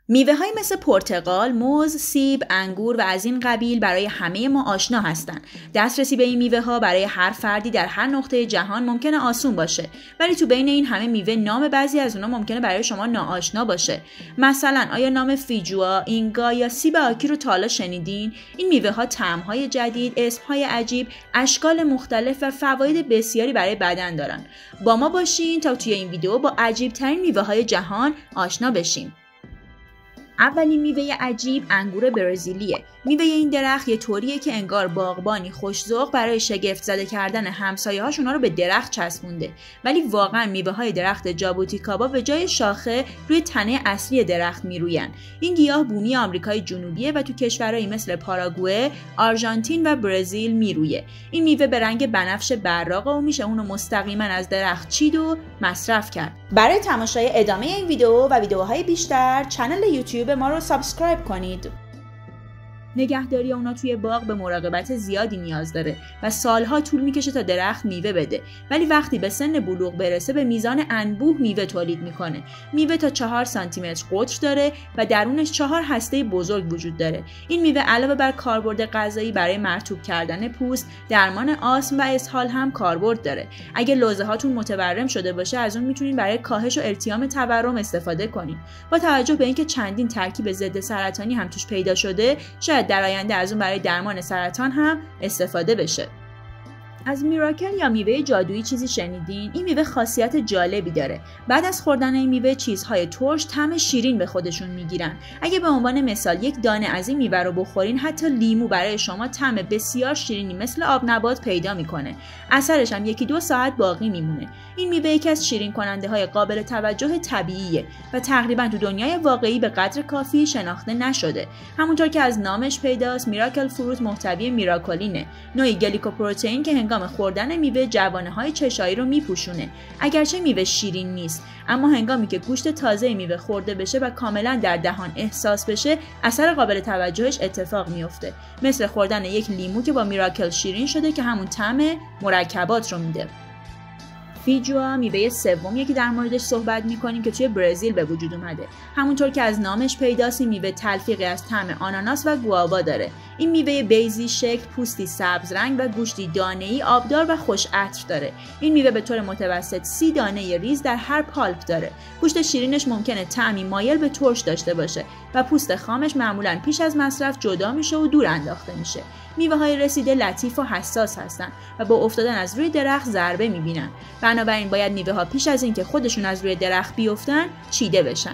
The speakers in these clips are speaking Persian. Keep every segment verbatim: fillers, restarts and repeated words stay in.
میوه‌هایی مثل پرتقال، موز، سیب، انگور و از این قبیل برای همه ما آشنا هستند. دسترسی به این میوه‌ها برای هر فردی در هر نقطه جهان ممکنه آسون باشه، ولی تو بین این همه میوه نام بعضی از اونها ممکنه برای شما ناآشنا باشه. مثلا آیا نام فیجوا، اینگا یا سیب آکی رو تا حالا شنیدین؟ این میوه‌ها طعم‌های جدید، اسم‌های عجیب، اشکال مختلف و فواید بسیاری برای بدن دارن. با ما باشین تا توی این ویدیو با عجیب‌ترین میوه‌های جهان آشنا بشیم. اولین میوه عجیب انگور برزیلیه. میوه این درخت یه طوریه که انگار باغبانی خوش‌ذوق برای شگفت زده کردن همسایه‌هاش اونا رو به درخت چسبونده، ولی واقعا میوه‌های درخت جابوتیکابا به جای شاخه روی تنه اصلی درخت میروین. این گیاه بومی آمریکای جنوبیه و تو کشورهایی مثل پاراگوئه، آرژانتین و برزیل میرویه. این میوه به رنگ بنفش براقه و میشه اونو مستقیما از درخت چید و مصرف کرد. برای تماشای ادامه این ویدیو و ویدیوهای بیشتر کانال یوتیوب ما رو سابسکرایب کنید. نگهداری اونا توی باغ به مراقبت زیادی نیاز داره و سالها طول میکشه تا درخت میوه بده، ولی وقتی به سن بلوغ برسه به میزان انبوه میوه تولید میکنه. میوه تا چهار سانتی متر قطر داره و درونش چهار هسته بزرگ وجود داره. این میوه علاوه بر کاربرد غذایی برای مرطوب کردن پوست، درمان آسم و اسهال هم کاربرد داره. اگه لوزه هاتون متورم شده باشه از اون میتونین برای کاهش و التیام تورم استفاده کنین. با توجه به اینکه چندین ترکیب ضد سرطانی هم توش پیدا شده، شاید در آینده از اون برای درمان سرطان هم استفاده بشه. از میراکل یا میوه جادویی چیزی شنیدین؟ این میوه خاصیت جالبی داره. بعد از خوردن این میوه چیزهای ترش طعم شیرین به خودشون میگیرن. اگه به عنوان مثال یک دانه از این میوه رو بخورین، حتی لیمو برای شما طعم بسیار شیرینی مثل آب نبات پیدا میکنه. اثرش هم یکی دو ساعت باقی میمونه. این میوه یکی از شیرین کننده های قابل توجه طبیعیه و تقریبا تو دنیای واقعی به قدر کافی شناخته نشده. همونطور که از نامش پیداست، میراکل فروت محتوی میراکولینه، نوعی گلیکوپروتئین که هنگام خوردن میوه جوانه‌های چشایی رو میپوشونه. اگرچه میوه شیرین نیست، اما هنگامی که گوشت تازه میوه خورده بشه و کاملا در دهان احساس بشه، اثر قابل توجهش اتفاق میفته. مثل خوردن یک لیمو که با میراکل شیرین شده که همون طعم مرکبات رو میده. فیجوا میوه سومیه که در موردش صحبت میکنیم که توی برزیل به وجود اومده. همونطور که از نامش پیداست، این میوه تلفیقی از طعم آناناس و گوآوا داره. این میوه بیضی شکل، پوستی سبز رنگ و گوشتی دانه‌ای آبدار و خوش عطر داره. این میوه به طور متوسط سی دانه ریز در هر پالپ داره. گوشت شیرینش ممکنه طعمی مایل به ترش داشته باشه و پوست خامش معمولاً پیش از مصرف جدا میشه و دور انداخته میشه. میوه‌های رسیده لطیف و حساس هستن و با افتادن از روی درخت ضربه میبینن. بنابراین باید میوه‌ها پیش از اینکه خودشون از روی درخت بیفتن چیده بشن.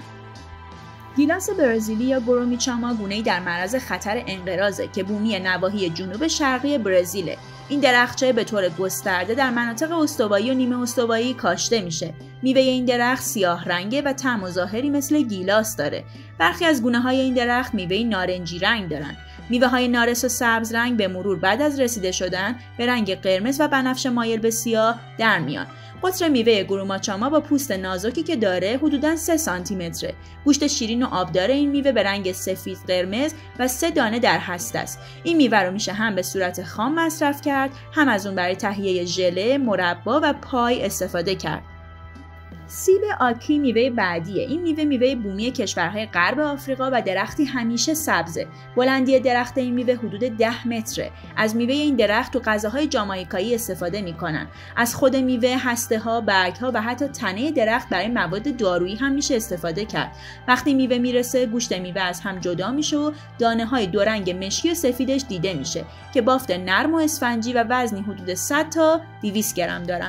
گیلاس برزیلی یا گرومیچاما گونه‌ای در معرض خطر انقراضه که بومی نواحی جنوب شرقی برزیله. این درختچه به طور گسترده در مناطق استوایی و نیمه استوایی کاشته میشه. میوه این درخت سیاه رنگه و طعم و ظاهری مثل گیلاس داره. برخی از گونه‌های این درخت میوه نارنجی رنگ دارن. میوه‌های نارس و سبز رنگ به مرور بعد از رسیده شدن به رنگ قرمز و بنفش مایل به سیاه در میان. قطر میوه گروماچاما با پوست نازکی که داره حدوداً سه سانتی متره. گوشت شیرین و آبدار این میوه به رنگ سفید قرمز و سه دانه در هسته است. این میوه رو میشه هم به صورت خام مصرف کرد، هم از اون برای تهیه ژله، مربا و پای استفاده کرد. سیب آکی میوه بعدیه. این میوه میوه بومی کشورهای غرب آفریقا و درختی همیشه سبزه. بلندی درخت این میوه حدود ده متره. از میوه این درخت تو غذاهای جامائیکایی استفاده میکنن. از خود میوه، هسته ها، برگ ها و حتی تنه درخت برای مواد دارویی هم میشه استفاده کرد. وقتی میوه میرسه، گوشت میوه از هم جدا میشه و دانه های دو رنگ مشکی و سفیدش دیده میشه که بافت نرم و اسفنجی و وزنی حدود صد تا دویست گرم دارن.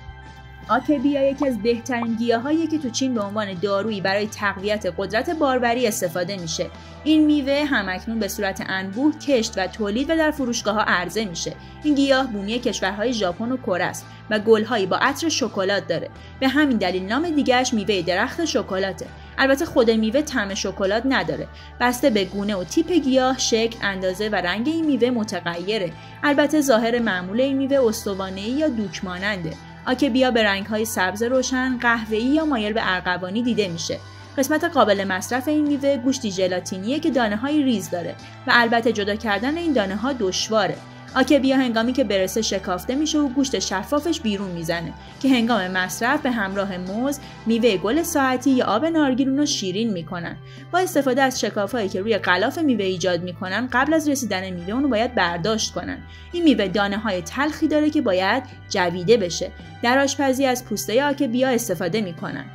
آکبیا یکی از بهترین گیاهایی که تو چین به عنوان دارویی برای تقویت قدرت باروری استفاده میشه. این میوه همکنون به صورت انبوه کشت و تولید و در فروشگاه‌ها عرضه میشه. این گیاه بومی کشورهای ژاپن و کره است و گل‌هایی با عطر شکلات داره. به همین دلیل نام دیگه‌اش میوه درخت شکلاته. البته خود میوه طعم شکلات نداره. بسته به گونه و تیپ گیاه، شکل، اندازه و رنگ این میوه متغیره. البته ظاهر معمول این میوه استوانه‌ای یا دوک ماننده. آکبیا به رنگ‌های سبز روشن، قهوه‌ای یا مایل به ارغوانی دیده میشه. قسمت قابل مصرف این میوه گوشتی ژلاتینیه که دانه‌های ریز داره و البته جدا کردن این دانه‌ها دشواره. آکبیا هنگامی که برسه شکافته میشه و گوشت شفافش بیرون میزنه که هنگام مصرف به همراه موز، میوه گل ساعتی یا آب نارگیل رو شیرین میکنن. با استفاده از شکافایی که روی غلاف میوه ایجاد میکنن، قبل از رسیدن میوه اون رو باید برداشت کنن. این میوه دانه‌های تلخی داره که باید جویده بشه. در آشپزی از پوسته آکبیا استفاده میکنن.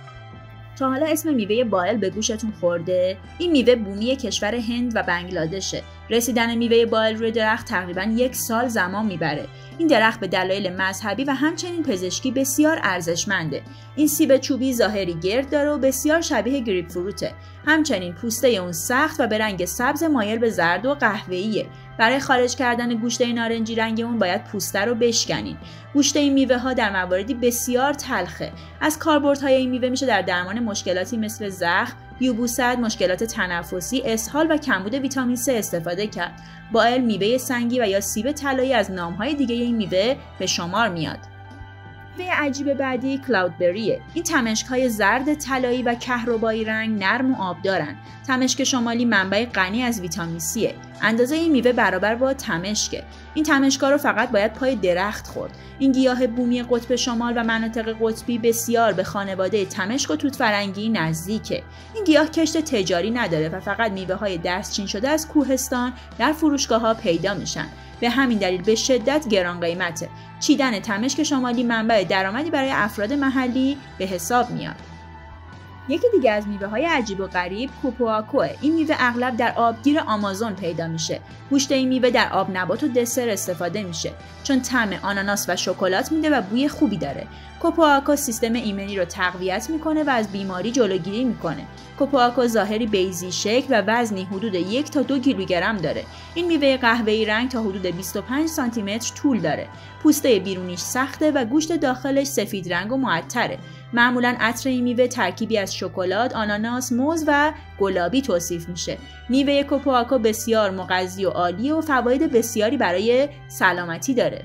تا حالا اسم میوه بائل به گوشتون خورده؟ این میوه بومی کشور هند و بنگلادشه. رسیدن میوه بائل روی درخت تقریباً یک سال زمان میبره. این درخت به دلایل مذهبی و همچنین پزشکی بسیار ارزشمنده. این سیب چوبی ظاهری گرد داره و بسیار شبیه گریپ فروته. همچنین پوسته اون سخت و به رنگ سبز مایل به زرد و قهوه‌ایه. برای خارج کردن گوشت نارنجی رنگ اون باید پوسته رو بشکنین. گوشت این میوه ها در مواردی بسیار تلخه. از کاربردهای این میوه میشه در درمان مشکلاتی مثل زخم، یبوست، مشکلات تنفسی، اسهال و کمبود ویتامین سه استفاده کرد. بائل میوه سنگی و یا سیب طلایی از نامهای دیگه این میوه به شمار میاد. میوه عجیب بعدی کلاودبریه. این تمشک‌های زرد طلایی و کهربایی رنگ نرم و آبدارن. تمشک شمالی منبع غنی از ویتامین سیه. اندازه این میوه برابر با تمشکه. این تمشک‌ها رو فقط باید پای درخت خورد. این گیاه بومی قطب شمال و مناطق قطبی بسیار به خانواده تمشک و توت فرنگی نزدیکه. این گیاه کشت تجاری نداره و فقط میوه‌های دستچین شده از کوهستان در فروشگاه‌ها پیدا میشن. به همین دلیل به شدت گران قیمته. چیدن تمشک شمالی منبع درآمدی برای افراد محلی به حساب میاد. یکی دیگه از میوه‌های عجیب و غریب کوپواکوه. این میوه اغلب در آبگیر آمازون پیدا میشه. گوشت این میوه در آب نبات و دسر استفاده میشه چون طعم آناناس و شکلات میده و بوی خوبی داره. کوپواکو سیستم ایمنی رو تقویت میکنه و از بیماری جلوگیری میکنه. کوپواکو ظاهری بیضی شکل و وزنی حدود یک تا دو کیلوگرم داره. این میوه قهوه‌ای رنگ تا حدود بیست و پنج سانتی متر طول داره. پوسته بیرونیش سخته و گوشت داخلش سفید رنگ و معطره. معمولاً عطر این میوه ترکیبی از شکلات، آناناس، موز و گلابی توصیف میشه. میوه کوپواکو بسیار مغذی و عالی و فواید بسیاری برای سلامتی داره.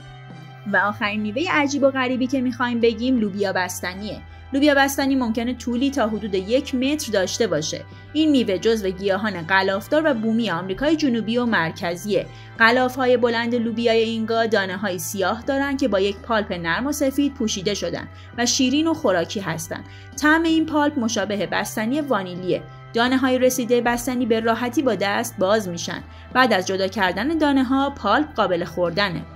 و آخرین میوه عجیب و غریبی که میخوایم بگیم لوبیا بستنیه. لوبیا بستنی ممکنه طولی تا حدود یک متر داشته باشه. این میوه جزو گیاهان غلافدار و بومی آمریکای جنوبی و مرکزیه. غلاف‌های بلند لوبیای اینگا دانه‌های سیاه دارن که با یک پالپ نرم و سفید پوشیده شدن و شیرین و خوراکی هستن. طعم این پالپ مشابه بستنی وانیلیه. دانه‌های رسیده بستنی به راحتی با دست باز میشن. بعد از جدا کردن دانه‌ها، پالپ قابل خوردنه.